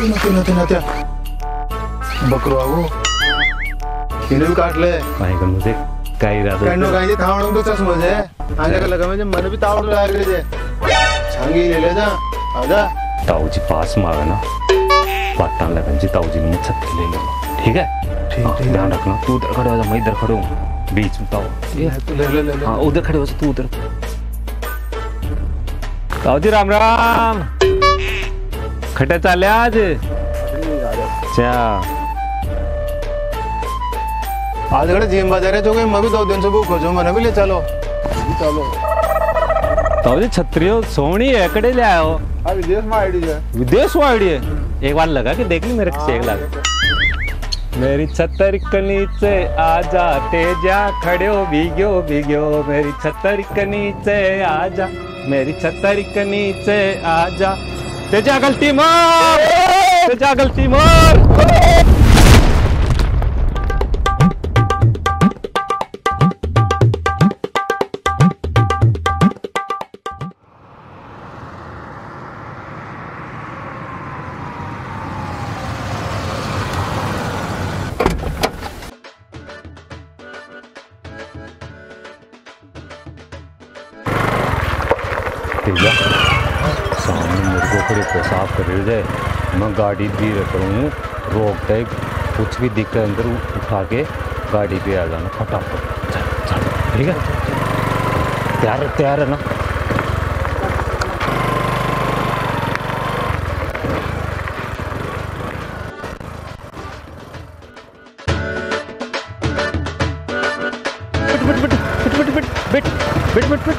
नते बकरो वो इन्हें काट ले भाई का मुझे काई रात कन्नो काई थावण तो चश्मा जे आने का लगा मुझे मन भी तावड़ लाग ले जे छांगी ले जा आजा ताऊजी पास में आवे ना बात लगन जी ताऊजी ने छत्ती ले लो ठीक है ठीक ध्यान रखना तू उधर खड़े हो जा मैं इधर खड़े हूँ बीच में ताऊ ले हाँ उधर खड़े हो जा तू उधर ताऊजी राम राम खटे चाले आज अच्छा आज घड़े जिम बाजार है जो कि मैं भी 2 दिन से भूखो जो मैंने भी ले चलो ताऊजी छत्रियो सोनी है कड़े ले आयो विदेश में आईडी है विदेश में आईडी है एक बार लगा के देख ली मेरे चेक लगा मेरी छतर के नीचे आ जाते जा खड़े हो भीग्यो मेरी छतर के नीचे आ जा मेरी छतर के नीचे आ जा तेजा गलती मार सामने मेरे को खड़े पेशाब कर जाए मैं गाड़ी भी करूँ रोक दे कुछ भी दिक्कत अंदर उठा के गाड़ी पे आ जाना फटाफट ठीक है तैयार है ना बिट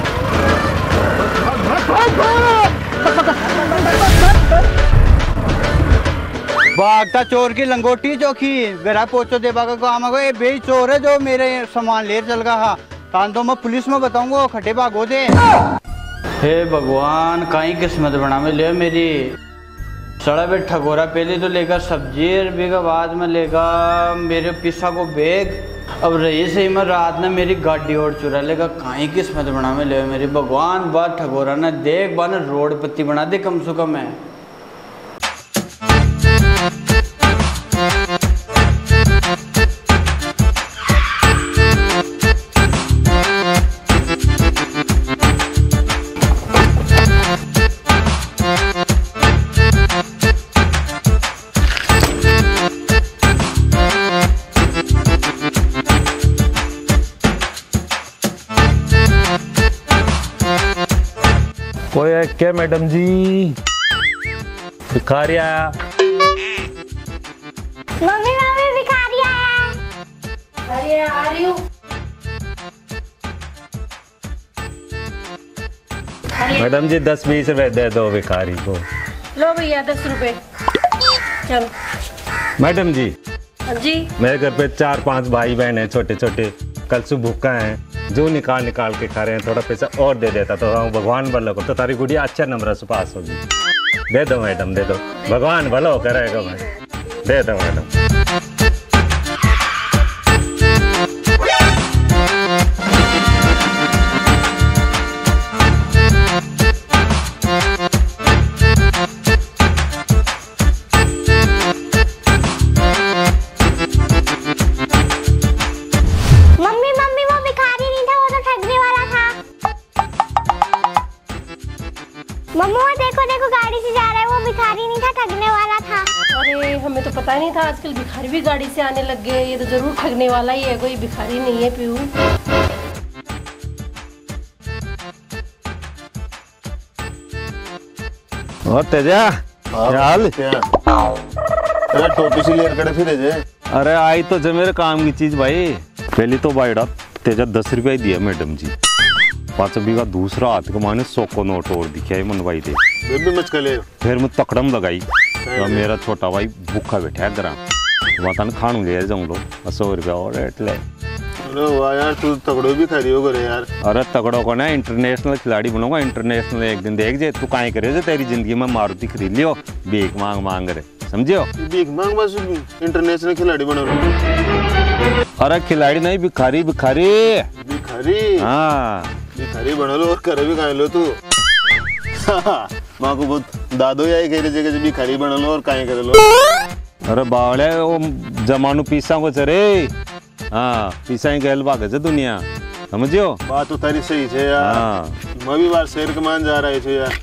भागता चोर की लंगोटी चौकी मेरा पोचो देवा का काम है ये बेच चोर है जो मेरे सामान ले चल रहा तान तो मैं पुलिस में बताऊंगा खटे भागो दे। हे भगवान कहीं किस्मत बना में ले मेरी सड़ा पे ठगोरा पहले तो लेगा सब्जी बीघा बाद में लेगा मेरे पिस्सा को बैग अब रही से ही मैं रात ने मेरी गाड़ी और चुरा लेगा कहीं किस्मत बना में ले मेरी भगवान बात ठगोरा ना देख बा ना रोड पत्ती बना दे कम से कम है। कोई है क्या मैडम जी भिखारी आया मम्मी भिखारी आया आ रही हूँ मैडम जी 10-20 रुपए दे दो भिखारी को। लो भैया 10 रुपए चलो। मैडम जी जी मेरे घर पे 4-5 भाई बहन हैं छोटे छोटे कल से भूखा हैं जो निकाल के खा रहे हैं थोड़ा पैसा और दे देता तो भगवान भलो को तो तारी गुड़िया अच्छा नंबर से पास होगी। दे दो मैडम दे दो भगवान भलो करेगा भाई दे दो मैडम। मम्मा देखो देखो गाड़ी से जा रहा है वो भिखारी नहीं था ठगने वाला था। अरे हमें तो पता नहीं था आजकल भिखारी भी गाड़ी से आने लग गए ये तो जरूर ठगने वाला ही है कोई भिखारी नहीं है पीहू। और तेजा हाल टोपी से लेकर खड़े फिरे जे। अरे आई तो जो मेरे काम की चीज भाई पहली तो बाइडा तेजा 10 रुपया दिया मैडम जी 5 बीघा दूसरा हाथ के माने 100 को नोट और दिखाई मनवाई दे फिर मैं तकड़म लगाई तो मेरा छोटा भाई भूखा बैठा है ग्राम वतन खानू ले जाऊँ लो 100 रुपया और रेट ले। अरे वाह यार तू तगड़ो भी खरी हो करे यार। अरे तगड़ो को ना इंटरनेशनल खिलाड़ी बनूंगा इंटरनेशनल एक दिन देख जे तू काहे करे जे तेरी जिंदगी में मारुति खरीद लियो भीख मांग रहे समझियो भीख मांग बस इंटरनेशनल खिलाड़ी बनो। अरे खिलाड़ी नहीं भिखारी भिखारी हाँ भिखारी बना लो और करे भी खाए लो तू माँ को बहुत दादो यही कह रहे जगह भिखारी बना लो और काहे कर लो। अरे बावले वो जमानु पीसा को चरे हाँ पीसा ही गैल भागे से दुनिया समझियो। बात तो तारी सही है यार। हाँ मैं भी बार शेर कमान जा रहा है यार।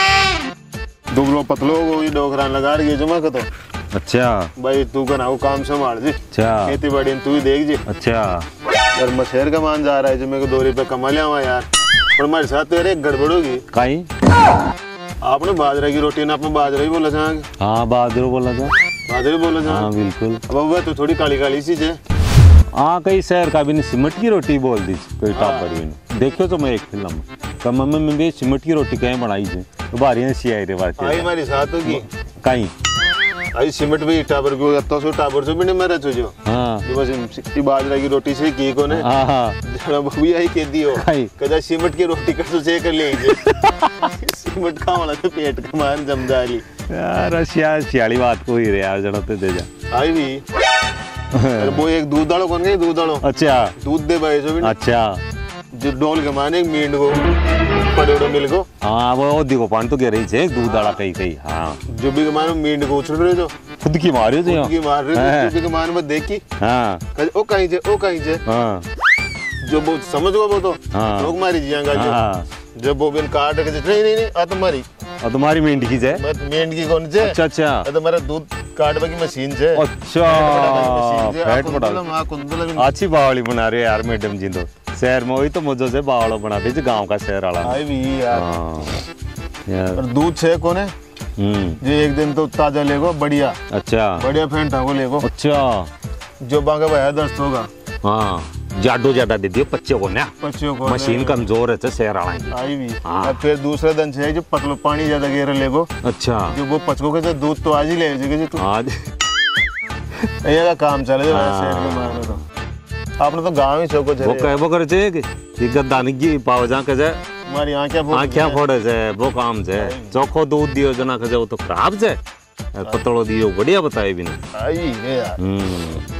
दुबलो पतलो को ये डोकरान लगा रही है जमा का तो। अच्छा भाई तू का नाउ काम संभाल जी। अच्छा खेती बाड़ी तू ही देख जी। अच्छा यार मैं शेर कमान जा रहा है जो मेरे को 2 रुपए कमा लिया हुआ यार। पर हमारे साथ तो यार एक गड़बड़ होगी। कहीं आपने बाजरा की रोटी ना आपने बाजरा ही बोला था। हाँ बहादुर बोला था। बाजरा बोला था हाँ बिल्कुल। अब वह तो थोड़ी काली काली सी है। हाँ कई शहर का भी नहीं सिमट की रोटी बोल दी कोई टापर भी नहीं। देखियो तो मैं एक फिल्म तो मम्मी में भी सिमट की रोटी कहीं बनाई थी तो बारी सी आई रे बार आई हमारे साथ होगी कहीं आई सिमट भी टावर को तो सो टावर से भी नहीं मरे तुझे। हाँ जो बस बाजरा की रोटी से की कोने हाँ हाँ जरा भी आई के दियो कहीं कदा सिमट की रोटी कर से कर ले सिमट का वाला तो पेट का मान जमदारी यार सियाली बात को ही रे यार जरा तो दे जा आई भी। अरे वो एक दूध डालो कौन गई दूध डालो। अच्छा दूध दे भाई जो भी अच्छा जो डोल के माने एक मींड को पड़ोड़ो मिल को। हाँ वो दिखो पान तो कह रही थी दूध डाला कहीं कहीं। हाँ जो भी के मानो मींड को उछल रहे जो खुद की मारी थी खुद की मार रहे जो भी के मानो में देख की हाँ ओ कहीं जे हाँ जो वो समझ गो वो तो हाँ लोग मारी जियांगा जो हाँ जब वो बिन काट के नहीं आ तुम्हारी और तुम्हारी मेंढी की है। मत मेंढ की कौन से अच्छा अच्छा तुम्हारा दूध काटने की मशीन से। अच्छा फैट बड़ा अच्छी बावली बना रहे यार मैडम जी तो शहर में वही तो मुझे से बावड़ा बना दे गांव का शहर वाला। आई भी यार यार और दूध से कोने जो एक दिन तो ताजा लेगो बढ़िया अच्छा बढ़िया फेंटा को लेगो। अच्छा जो बांगा भाया दस्त होगा। हाँ जाडो ज्यादा दे दियो बच्चे को ना बच्चों को मशीन कमजोर है तो शहर वाला की। आई भी हाँ। अब फिर दूसरे दिन से जो पतलो पानी ज्यादा गेर लेगो। अच्छा जो वो पचको के जो दूध तो आज ही ले जाएगी तू आज ये का काम चले जो शहर के मारने तो आपने तो गांव ही चौको वो कहबो करे छे कि गद्दानी की पाव जा के जाए हमारी आंखें फोड़े छे वो काम छे चोखो दूध दियो जना के वो तो खराब छे पतलो दियो बढ़िया बताए भी नहीं। आई है यार